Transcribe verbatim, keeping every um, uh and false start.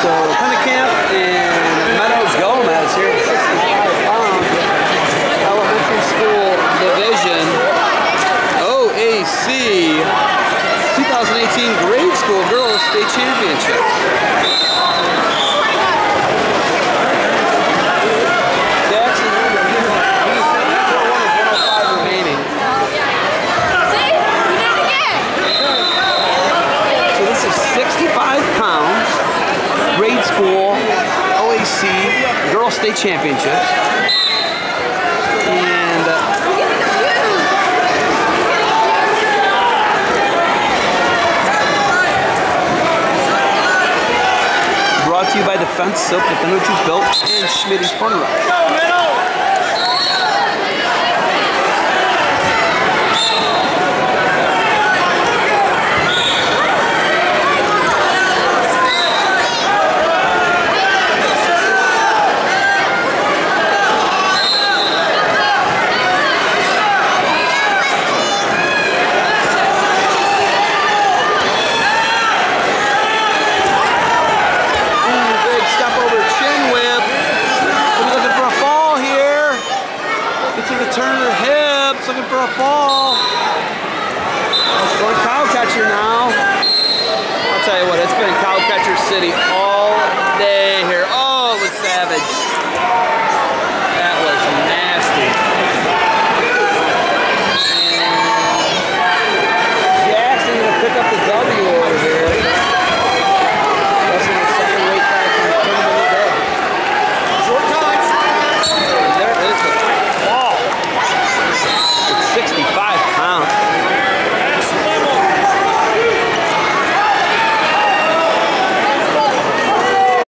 So Pennicamp and Meadows Gomez here at sixty-five pound elementary school division O A C twenty eighteen grade school girls state championship. Jackson one oh five remaining. So this is sixty-five pounds. Grade school O A C Girls State Championships, and uh, brought to you by Defense Soap, Defender Truth Built, and Schmitty's Corner Rock. Turn her hips, looking for a fall. It's going cow catcher now. I'll tell you what, it's been cow catcher city